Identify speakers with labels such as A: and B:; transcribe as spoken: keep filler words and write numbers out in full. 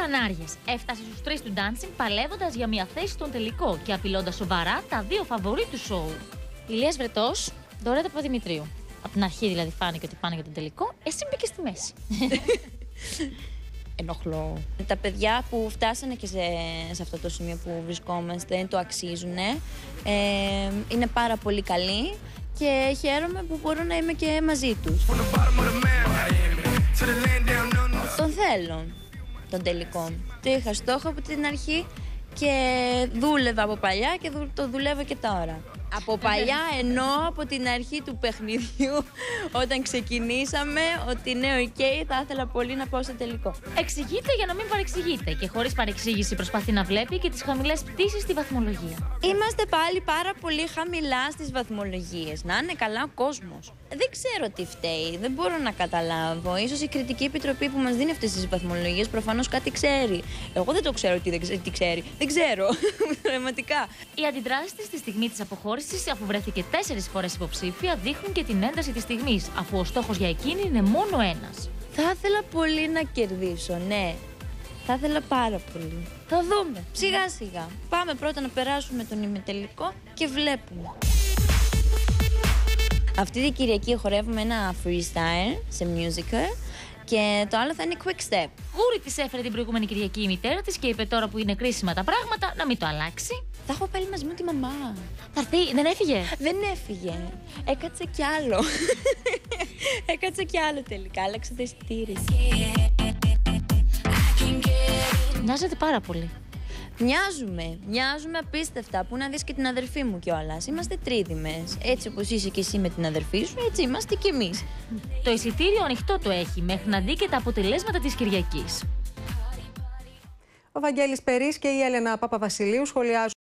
A: Κανάριες έφτασε στους τρεις του dancing παλεύοντας για μια θέση στον τελικό και απειλώντας σοβαρά τα δύο φαβορί του σοου. Ηλίας Βρετός, Ντορέτα Παπαδημητρίου. Από την αρχή δηλαδή φάνηκε ότι πάνε για τον τελικό, εσύ μπήκες στη μέση.
B: Ενοχλώ. Τα παιδιά που φτάσανε και σε, σε αυτό το σημείο που βρισκόμαστε το αξίζουν. Ε, είναι πάρα πολύ καλοί και χαίρομαι που μπορώ να είμαι και μαζί τους. Τον θέλω, τον τελικό. Το είχα στόχο από την αρχή και δούλευα από παλιά και το δουλεύω και τώρα. Από παλιά εννοώ από την αρχή του παιχνιδιού, όταν ξεκινήσαμε, ότι ναι, οκ, okay, θα ήθελα πολύ να πάω στο τελικό.
A: Εξηγείται για να μην παρεξηγείται και χωρίς παρεξήγηση προσπαθεί να βλέπει και τις χαμηλές πτήσεις στη βαθμολογία.
B: Είμαστε πάλι πάρα πολύ χαμηλά στις βαθμολογίες. Να είναι καλά ο κόσμος. Δεν ξέρω τι φταίει, δεν μπορώ να καταλάβω. Ίσως η κριτική επιτροπή που μας δίνει αυτές τις βαθμολογίες προφανώς κάτι ξέρει. Εγώ δεν το ξέρω τι, δεν, τι ξέρει. Δεν ξέρω. Πραγματικά.
A: Οι αντιδράσεις της στη στιγμή της αποχώρησης, αφού βρέθηκε τέσσερις φορές υποψήφια, δείχνουν και την ένταση της στιγμής, αφού ο στόχος για εκείνη είναι μόνο ένας.
B: Θα ήθελα πολύ να κερδίσω, ναι. Θα ήθελα πάρα πολύ. Θα δούμε. Σιγά σιγά. Πάμε πρώτα να περάσουμε τον ημιτελικό και βλέπουμε. Αυτή την Κυριακή χορεύουμε ένα freestyle σε musical και το άλλο θα είναι quick step.
A: Γούρι της έφερε την προηγούμενη Κυριακή η μητέρα της και είπε τώρα που είναι κρίσιμα τα πράγματα να μην το αλλάξει.
B: Θα έχω πάλι μαζί μου τη μαμά.
A: Θα έρθει, δεν έφυγε.
B: Δεν έφυγε. Έκατσε κι άλλο. Έκατσε κι άλλο τελικά. Άλλαξε το εισιτήριο.
A: Μοιάζετε πάρα πολύ.
B: Μοιάζουμε, μοιάζουμε απίστευτα. Πού να δεις και την αδερφή μου κιόλας. Είμαστε τρίδημες. Έτσι όπως είσαι και εσύ με την αδερφή σου, έτσι είμαστε κι εμείς.
A: Το εισιτήριο ανοιχτό το έχει μέχρι να δει και τα αποτελέσματα της Κυριακής.
C: Ο Βαγγέλης Περής και η Έλενα Παπαβασιλείου σχολιάζουν.